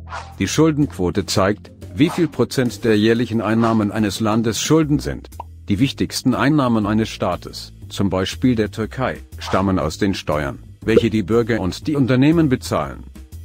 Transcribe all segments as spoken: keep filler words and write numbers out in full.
Die Schuldenquote zeigt, wie viel Prozent der jährlichen Einnahmen eines Landes Schulden sind. Die wichtigsten Einnahmen eines Staates, zum Beispiel der Türkei, stammen aus den Steuern, welche die Bürger und die Unternehmen bezahlen.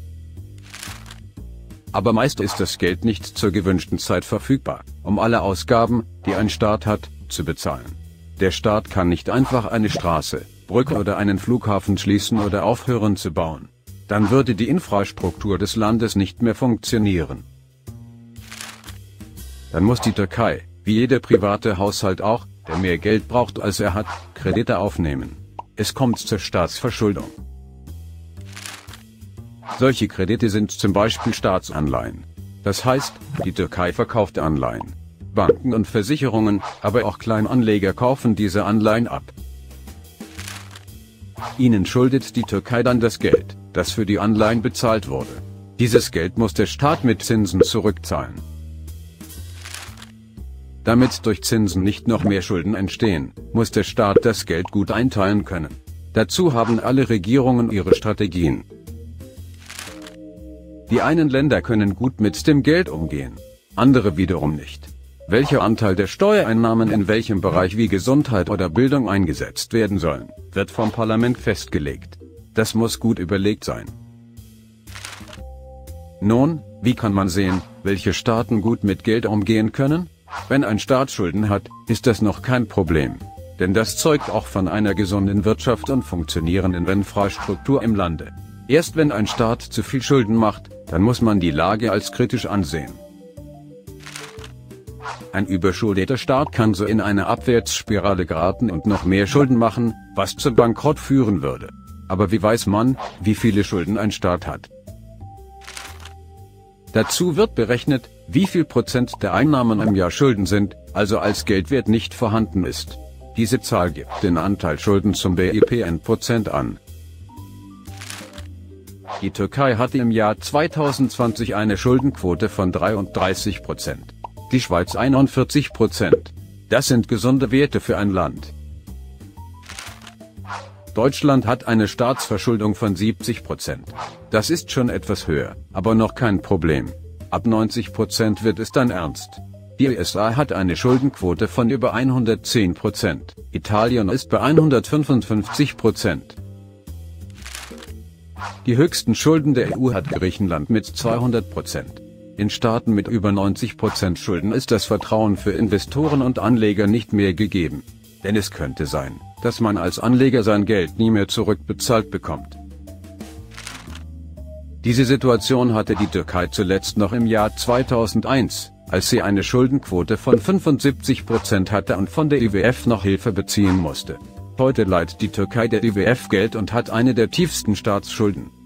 Aber meist ist das Geld nicht zur gewünschten Zeit verfügbar, um alle Ausgaben, die ein Staat hat, zu bezahlen. Der Staat kann nicht einfach eine Straße, Brücke oder einen Flughafen schließen oder aufhören zu bauen. Dann würde die Infrastruktur des Landes nicht mehr funktionieren. Dann muss die Türkei, wie jeder private Haushalt auch, der mehr Geld braucht als er hat, Kredite aufnehmen. Es kommt zur Staatsverschuldung. Solche Kredite sind zum Beispiel Staatsanleihen. Das heißt, die Türkei verkauft Anleihen. Banken und Versicherungen, aber auch Kleinanleger kaufen diese Anleihen ab. Ihnen schuldet die Türkei dann das Geld, das für die Anleihen bezahlt wurde. Dieses Geld muss der Staat mit Zinsen zurückzahlen. Damit durch Zinsen nicht noch mehr Schulden entstehen, muss der Staat das Geld gut einteilen können. Dazu haben alle Regierungen ihre Strategien. Die einen Länder können gut mit dem Geld umgehen, andere wiederum nicht. Welcher Anteil der Steuereinnahmen in welchem Bereich wie Gesundheit oder Bildung eingesetzt werden sollen, wird vom Parlament festgelegt. Das muss gut überlegt sein. Nun, wie kann man sehen, welche Staaten gut mit Geld umgehen können? Wenn ein Staat Schulden hat, ist das noch kein Problem. Denn das zeugt auch von einer gesunden Wirtschaft und funktionierenden Infrastruktur im Lande. Erst wenn ein Staat zu viel Schulden macht, dann muss man die Lage als kritisch ansehen. Ein überschuldeter Staat kann so in eine Abwärtsspirale geraten und noch mehr Schulden machen, was zum Bankrott führen würde. Aber wie weiß man, wie viele Schulden ein Staat hat? Dazu wird berechnet, wie viel Prozent der Einnahmen im Jahr Schulden sind, also als Geldwert nicht vorhanden ist. Diese Zahl gibt den Anteil Schulden zum B I P in Prozent an. Die Türkei hatte im Jahr zweitausendzwanzig eine Schuldenquote von dreiunddreißig Prozent. Die Schweiz einundvierzig Prozent. Das sind gesunde Werte für ein Land. Deutschland hat eine Staatsverschuldung von siebzig Prozent. Das ist schon etwas höher, aber noch kein Problem. Ab neunzig Prozent wird es dann ernst. Die U S A hat eine Schuldenquote von über hundertzehn Prozent. Italien ist bei hundertfünfundfünfzig Prozent. Die höchsten Schulden der E U hat Griechenland mit zweihundert Prozent. In Staaten mit über neunzig Prozent Schulden ist das Vertrauen für Investoren und Anleger nicht mehr gegeben. Denn es könnte sein, dass man als Anleger sein Geld nie mehr zurückbezahlt bekommt. Diese Situation hatte die Türkei zuletzt noch im Jahr zweitausendeins, als sie eine Schuldenquote von fünfundsiebzig Prozent hatte und von der I W F noch Hilfe beziehen musste. Heute leiht die Türkei der I W F Geld und hat eine der tiefsten Staatsschulden.